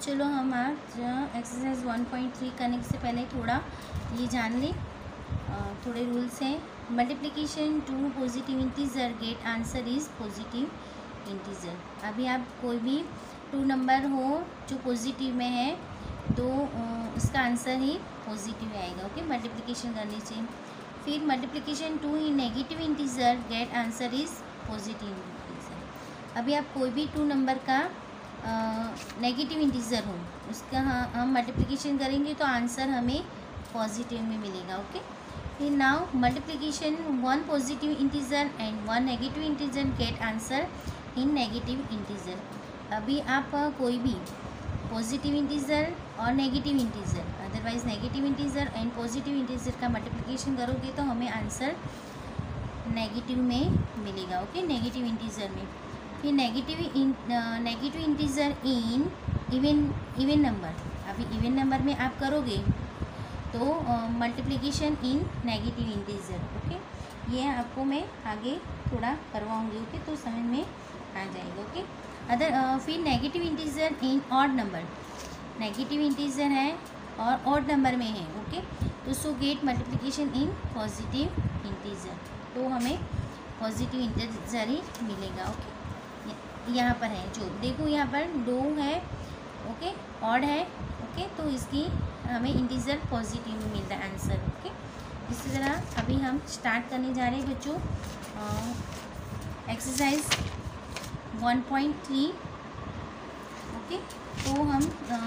चलो हम आज एक्सरसाइज 1.3 करने से पहले थोड़ा ये जान लें, थोड़े रूल्स हैं। Multiplication two positive integer get answer is positive integer. अभी आप कोई भी टू नंबर हो जो पॉजिटिव में है तो उसका आंसर ही पॉजिटिव आएगा। ओके, मल्टीप्लिकेशन करने से। फिर मल्टीप्लिकेशन टू ही negative integer get answer is positive integer. अभी आप कोई भी टू नंबर का नेगेटिव इंटीजर हो उसका हम मल्टीप्लिकेशन करेंगे तो आंसर हमें पॉजिटिव में मिलेगा। ओके, फिर now multiplication one positive integer and one negative integer get answer in negative integer. अभी आप कोई भी पॉजिटिव इंटीजर और negative integer, otherwise negative integer and positive integer का मल्टीप्लिकेशन करोगे तो हमें आंसर नेगेटिव में मिलेगा। ओके, नेगेटिव इंटीजर में। फिर negative integer in even number. अभी इवन नंबर में आप करोगे तो multiplication in negative integer. Okay, ये आपको मैं आगे थोड़ा करवाऊंगी। ओके, तो समझ में आ जाएगा। ओके, फिर negative integer in odd number. Negative integer है और ऑड नंबर में है। ओके, तो so get multiplication in positive integer, तो हमें पॉजिटिव इंटीजर ही मिलेगा। ओके, यहाँ पर है जो देखो, यहाँ पर 2 है। ओके, ऑड है। ओके, तो इसकी हमें इंटीजर पॉजिटिव में मिलता है आंसर। ओके, इसी तरह अभी हम स्टार्ट करने जा रहे हैं बच्चों एक्सरसाइज 1.3। ओके, तो हम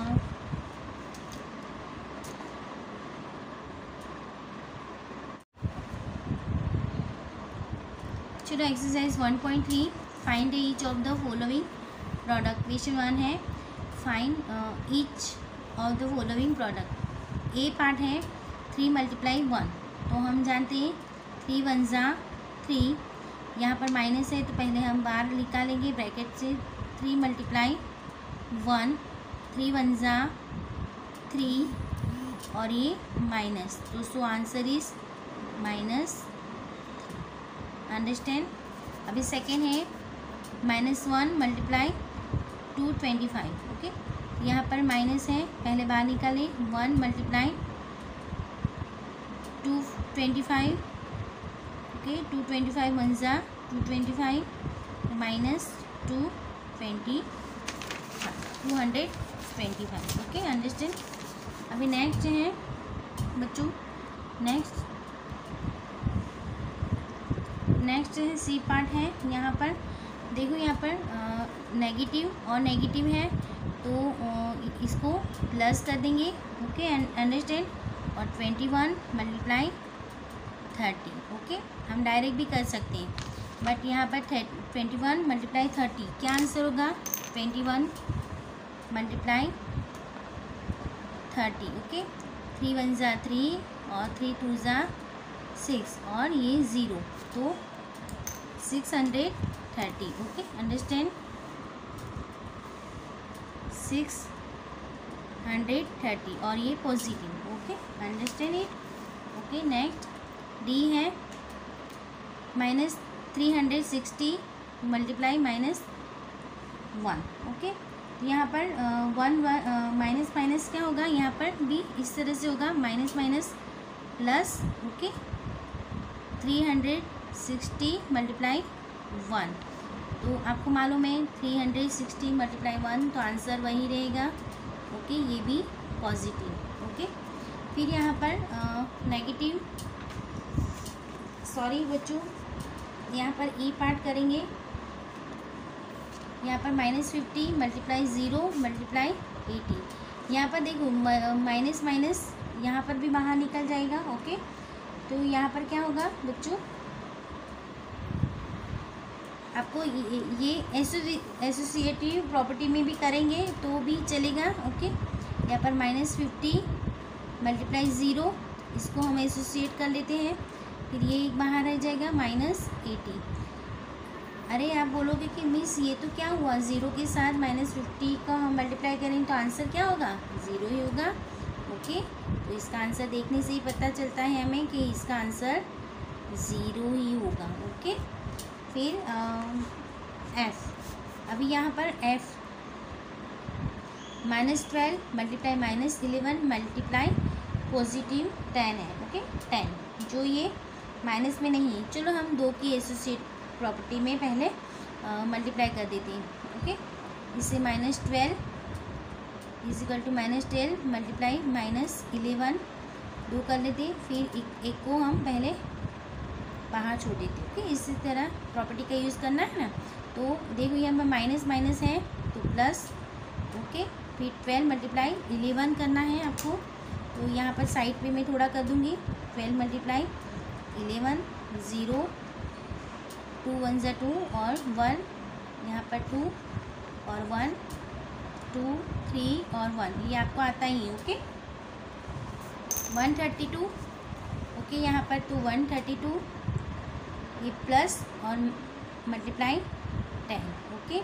चलो exercise 1.3 find each of the following product. Question 1 है find each of the following product. A part है 3 × 1, तो हम जानते हैं 3 × 1 = 3। यहाँ पर माइनस है तो पहले हम बाहर निकालेंगे ब्रैकेट से 3 × 1, 3 × 1 = 3 और ये माइनस, तो so answer is minus. Understand. अभी सेकेंड है -1 × 225। ओके, यहाँ पर माइनस है, पहले बाहर निकालें 1 × 225। ओके, 225 × 1 = 225 -225। Okay, understand. अभी नेक्स्ट है बच्चों, नेक्स्ट है सी पार्ट है। यहाँ पर देखो, यहाँ पर नेगेटिव और नेगेटिव है तो इसको प्लस कर देंगे। Okay, understand. और 21 × 30। ओके, हम डायरेक्ट भी कर सकते हैं बट यहाँ पर 21 × 30 क्या आंसर होगा? 21 × 30। ओके, 3 × 1 = 3 और 3 × 2 = 6 और ये 0, तो 630। Okay, understand. 630 और ये positive. Okay, understand it. Okay, next D है -360 × -1। ओके, यहाँ पर माइनस माइनस क्या होगा? यहाँ पर भी इस तरह से होगा, माइनस माइनस प्लस। ओके, 360 × 1, तो आपको मालूम है 360 × 1, तो आंसर वही रहेगा। ओके, ये भी पॉजिटिव। ओके, फिर यहाँ पर नेगेटिव, सॉरी बच्चों, यहाँ पर ई पार्ट करेंगे। यहाँ पर -50 × 0 × 80। यहाँ पर देखो माइनस माइनस यहाँ पर भी बाहर निकल जाएगा। ओके, तो यहाँ पर क्या होगा बच्चों, आपको ये एसोसिएटिव प्रॉपर्टी में भी करेंगे तो भी चलेगा। ओके, यहाँ पर -50 × 0, इसको हम एसोसिएट कर लेते हैं, फिर ये एक बाहर रह जाएगा -80। अरे आप बोलोगे कि मिस ये तो क्या हुआ, 0 के साथ -50 का हम मल्टीप्लाई करेंगे तो आंसर क्या होगा? 0 ही होगा। ओके, तो इसका आंसर देखने से ही पता चलता है हमें कि इसका आंसर 0 ही होगा। ओके, फिर एफ। अभी यहाँ पर एफ -12 मल्टीप्लाई -11 मल्टीप्लाई पॉजिटिव 10 है। ओके 10 जो ये माइनस में नहीं है। चलो हम 2 की एसोसिएट प्रॉपर्टी में पहले मल्टीप्लाई कर देते हैं। ओके इससे -12 इजिकल टू -12 मल्टीप्लाई -11 2 कर लेते, फिर एक को हम पहले बाहर छोड़ देते। ओके इसी तरह प्रॉपर्टी का यूज़ करना है ना। तो देखो यहाँ पर माइनस माइनस है तो प्लस। ओके फिर 12 मल्टीप्लाई 11 करना है आपको, तो यहाँ पर साइड पे मैं थोड़ा कर दूँगी। 12 मल्टीप्लाई 11 0 2 1 ज़ा 2 और 1 यहाँ पर 2 और 1 2 3 और 1 ये आपको आता ही है। ओके 132 ओके यहाँ पर तो 132 ये प्लस और मल्टीप्लाई 10। ओके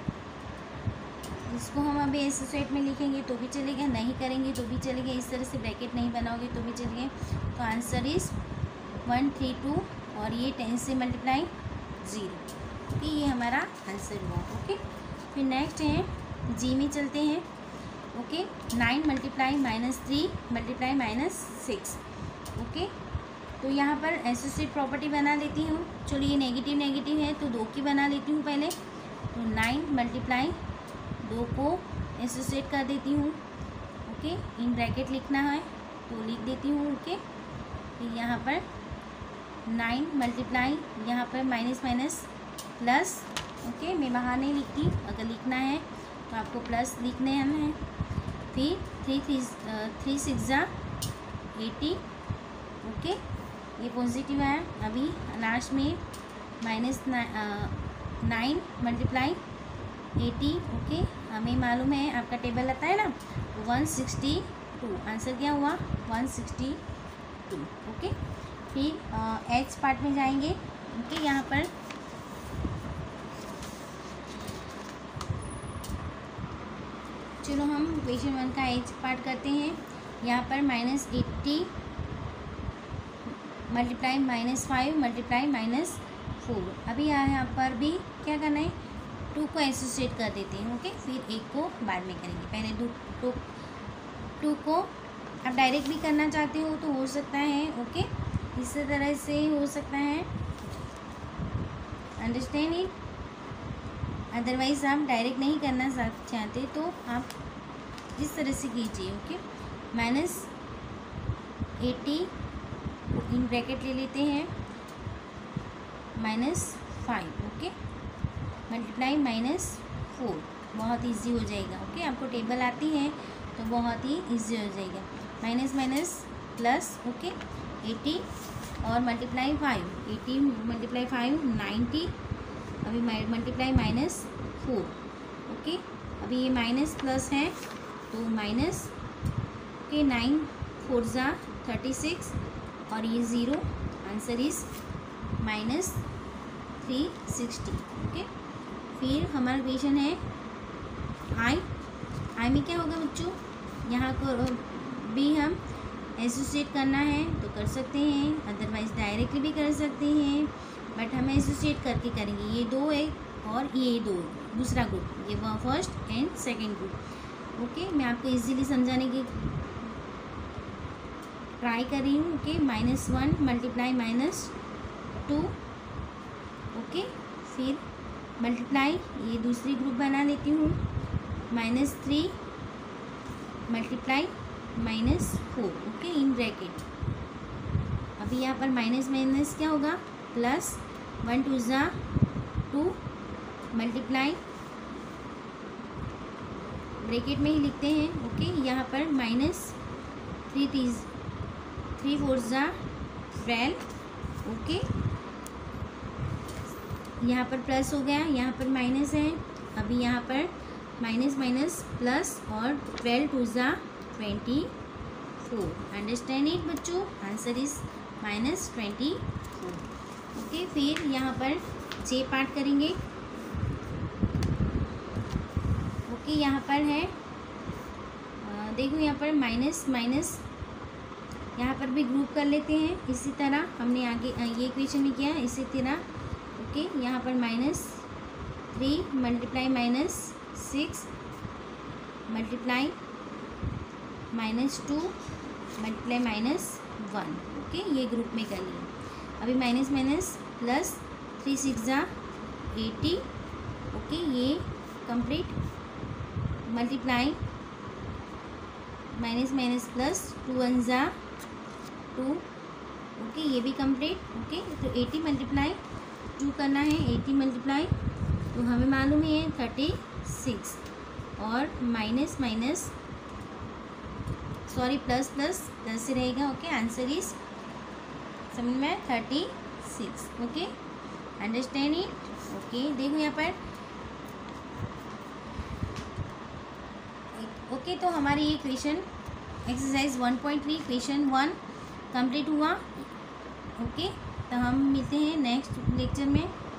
इसको हम अभी एसोसिएट में लिखेंगे तो भी चलेगा, नहीं करेंगे तो भी चलेगा, इस तरह से ब्रैकेट नहीं बनाओगे तो भी चलेगा। तो आंसर इज़ 132 और ये 10 से मल्टीप्लाई 0। ओके ये हमारा आंसर हुआ। ओके फिर नेक्स्ट है जी में चलते हैं। Okay 9 multiply -3 multiply -6। ओके तो यहाँ पर एसोसिएट प्रॉपर्टी बना लेती हूँ। चलो ये नेगेटिव नेगेटिव है तो 2 की बना लेती हूँ पहले। तो 9 मल्टीप्लाई 2 को एसोसिएट कर देती हूँ। ओके इन ब्रैकेट लिखना है तो लिख देती हूँ। ओके फिर यहाँ पर 9 मल्टीप्लाई यहाँ पर माइनस माइनस प्लस। ओके मैं बाहर नहीं लिखती, अगर लिखना है तो आपको प्लस लिखने हैं। फिर 3 6 ज़ा 80। ओके ये पॉजिटिव है। अभी लास्ट में -9 मल्टीप्लाई 80। ओके हमें मालूम है आपका टेबल आता है ना, 162। आंसर क्या हुआ 162। ओके फिर एच पार्ट में जाएंगे। ओके यहाँ पर चलो हम क्वेश्चन 1 का एच पार्ट करते हैं। यहाँ पर -80 मल्टीप्लाई -5 मल्टीप्लाई -4। अभी यहाँ पर भी क्या करना है 2 को एसोसिएट कर देते हैं। ओके फिर 1 को बाद में करेंगे। पहले 2 को आप डायरेक्ट भी करना चाहते हो तो हो सकता है। ओके इस तरह से हो सकता है, अंडरस्टैंड इट। अदरवाइज़ आप डायरेक्ट नहीं करना चाहते तो आप इस तरह से कीजिए। ओके -80 इन ब्रैकेट ले लेते हैं -5। ओके मल्टीप्लाई -4 बहुत इजी हो जाएगा। ओके आपको टेबल आती है तो बहुत ही इजी हो जाएगा। Minus minus plus. ओके 80 और मल्टीप्लाई 5 80 मल्टीप्लाई 5 90। अभी मल्टीप्लाई -4। ओके अभी ये माइनस प्लस है तो माइनस। ओके 9 4 ज़ा 36 और ये 0। Answer is -360। ओके फिर हमारा क्वेश्चन है आई में क्या होगा बच्चों, यहाँ को भी हम एसोसिएट करना है तो कर सकते हैं, अदरवाइज़ डायरेक्टली भी कर सकते हैं, बट हम एसोसिएट करके करेंगे। ये 2 है और ये 2 दूसरा ग्रुप, ये first and second group. Okay मैं आपको इजीली समझाने की ट्राई कर रही हूँ। Okay -1 multiply -2। ओके फिर मल्टीप्लाई ये दूसरी ग्रुप बना लेती हूँ -3 मल्टीप्लाई -4। Okay in bracket. अभी यहाँ पर माइनस माइनस क्या होगा प्लस। 1 2 ज़ा 2 मल्टीप्लाई ब्रैकेट में ही लिखते हैं। ओके यहाँ पर -3 4 ज़ा 12। ओके यहाँ पर प्लस हो गया, यहाँ पर माइनस है। अभी यहाँ पर माइनस माइनस प्लस और 12 2 ज़ा 24। अंडरस्टैंड इट बच्चों, आंसर इज -24। ओके फिर यहाँ पर जे पार्ट करेंगे। ओके यहाँ पर है देखो यहाँ पर माइनस माइनस यहाँ पर भी ग्रुप कर लेते हैं। इसी तरह हमने आगे ये इक्वेशन में किया इसी तरह। ओके यहाँ पर -3 मल्टीप्लाई -6 मल्टीप्लाई -2 मल्टीप्लाई -1। ओके, ये ग्रुप में कर लिया। अभी माइनस माइनस प्लस 3 6 जा 80। ओके, ये complete. Multiply minus minus plus 2 1 जा 2। ओके, ये भी कंप्लीट। ओके, तो 80 मल्टीप्लाई 2 करना है, 80 मल्टीप्लाई, तो हमें मालूम है 36 और minus minus sorry plus plus plus से रहेगा। ओके, आंसर इज समझ में 36। Okay, understand it. ओके, देखो यहाँ पर। ओके, तो हमारी ये क्वेश्चन एक्सरसाइज 1.3 क्वेश्चन 1 कंप्लीट हुआ। ओके, तो हम मिलते हैं नेक्स्ट लेक्चर में।